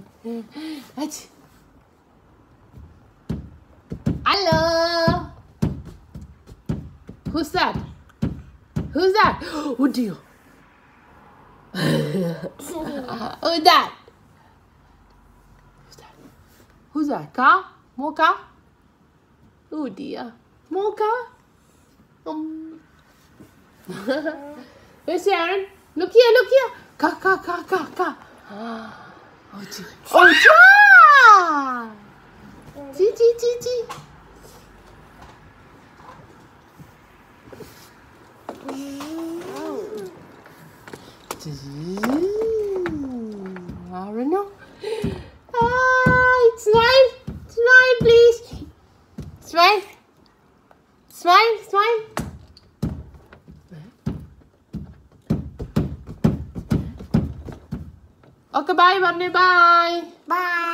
Hello. Who's that? Who's that? Oh dear. Who's that? Who's that? Car? More car? Oh dear. More car? Where's Sharon? Look here, look here. Car. Oh dear. Oh dear. Gee. I don't know. Smile, please. Smile. Okay, bye, Bunny. Bye.